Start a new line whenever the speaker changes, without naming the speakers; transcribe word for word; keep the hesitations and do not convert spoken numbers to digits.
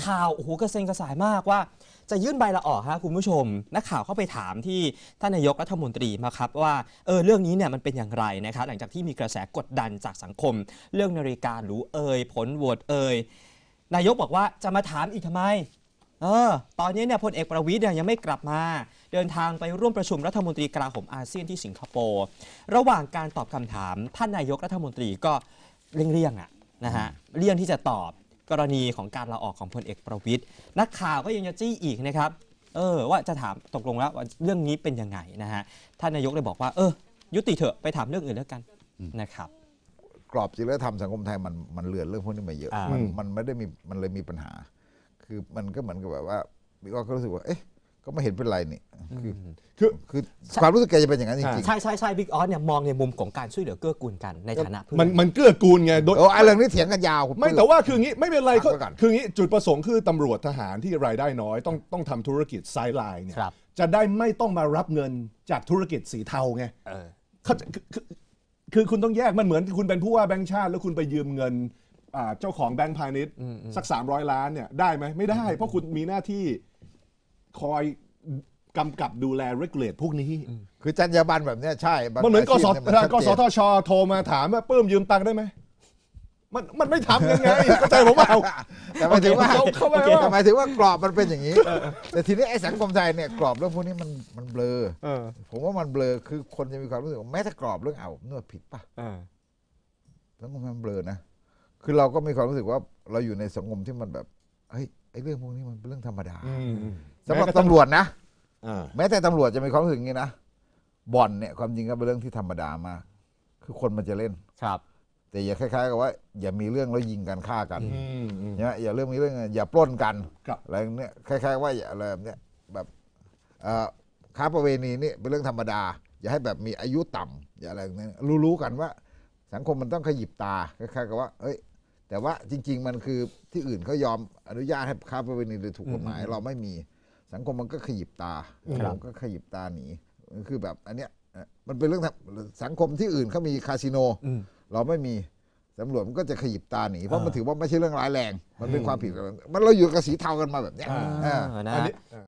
ข่าวโอ้โหกระเซ็นกระสายมากว่าจะยื่นใบลาออกฮะคุณผู้ชมนักข่าวเข้าไปถามที่ท่านนายกรัฐมนตรีมาครับว่าเออเรื่องนี้เนี่ยมันเป็นอย่างไรนะครับหลังจากที่มีกระแสกดดันจากสังคมเรื่องนาฬิกาหรูเอ่ยผลโหวตเอ่ยนายกบอกว่าจะมาถามอีกทำไมเออตอนนี้เนี่ยพลเอกประวิตรเนี่ยยังไม่กลับมาเดินทางไปร่วมประชุมรัฐมนตรีกลาโหมอาเซียนที่สิงคโปร์ระหว่างการตอบคำถามท่านนายกรัฐมนตรีก็เลี่ยงๆอ่ะนะฮะเลี่ยงที่จะตอบกรณีของการลาออกของพลเอกประวิตรนักข่าวก็ยังจะจี้อีกนะครับเออว่าจะถามตกลงแล้วว่าเรื่องนี้เป็นยังไงนะฮะท่านนายกเลยบอกว่าเออยุติเถอะไปถามเรื่องอื่นแล้วกันนะครับ
กรอบจริยธรรมสังคมไทยมันมันเลือนเรื่องพวกนี้มาเยอะมันมันไม่ได้มีมันเลยมีปัญหาคือมันก็เหมือนกับแบบว่าบิ๊กก็รู้สึกว่าเอ๊ะก็ไม่เห็นเป็นไรนี่คือคือคือความรู้สึกแกจะเป็นอย่างนั้นจริงๆ
ใช่ใช่ใช่บิ๊กออสเนี่ยมองในมุมของการช่วยเหลือเกื้อกูลกันในฐานะเพื่อน
มันมันเกื้อกูลไงโดย
โอ้ไอ้เรื่องนี้เถียงกันยาว
ไม่แต่ว่าคืองี้ไม่เป็นไรคืองี้จุดประสงค์คือตำรวจทหารที่รายได้น้อยต้องต้องทำธุรกิจไซด์ไลน์เนี่ยจะได้ไม่ต้องมารับเงินจากธุรกิจสีเทาไงเขาคือคุณต้องแยกมันเหมือนคุณเป็นผู้ว่าแบงค์ชาติแล้วคุณไปยืมเงินเจ้าของแบงค์พาณิชย์สักสามร้อยล้านเนี่ยได้ไหมไม่ได้เพราะคุณมีหน้าที่คอยกำกับดูแล regulate พวกนี้
คือจรรยาบรรณแบบนี้ใช่
มันเหมือนกสกสทชโทรมาถามว่าปื้มยืมตังค์ได้ไหมมันมันไม่ทำยังไงเข้าใจผมเปล่า
แต่หมายถึงว่าหมายถึงว่ากรอบมันเป็นอย่างนี้แต่ทีนี้ไอ้สังคมไทยเนี่ยกรอบเรื่องพวกนี้มันมันเบลอผมว่ามันเบลอคือคนจะมีความรู้สึกแม้แต่กรอบเรื่องเอานวดผิดป่ะสังคมมันเบลอนะคือเราก็มีความรู้สึกว่าเราอยู่ในสังคมที่มันแบบเฮ้ยไอ้เรื่องพวกนี้มันเป็นเรื่องธรรมดาสำหรับตำรวจนะแม้แต่ตำรวจจะมีความรู้สึกอย่างนี้นะบ่อนเนี่ยความจริงก็เป็นเรื่องที่ธรรมดามากคือคนมันจะเล่น
ครับ
แต่อย่าคล้ายๆกับว่าอย่ามีเรื่องแล้วยิงกันฆ่ากันเนี่ยอย่าเรื่องมีเรื่องอย่าปล้นกันอะไรเนี้ยคล้ายๆว่าอย่าอะไรแบบเนี้ยแบบค้าประเวณีนี่เป็นเรื่องธรรมดาอย่าให้แบบมีอายุต่ำอย่าอะไรเนี้ยรู้ๆกันว่าสังคมมันต้องขยิบตาคล้ายๆกับว่าเอ้ยแต่ว่าจริงๆมันคือที่อื่นเขายอมอนุญาตให้ค้าประเวณีโดยถูกกฎหมายเราไม่มีสังคมมันก็ขยิบตาเราก็ขยิบตาหนีคือแบบอันเนี้ยมันเป็นเรื่องสังคมที่อื่นเขามีคาสิโนเราไม่มีตำรวจมันก็จะขยิบตาหนีเพราะมันถือว่าไม่ใช่เรื่องร้ายแรงมันเป็นความผิดมันเราอยู่กับสีเทากันมาแบบเนี้ย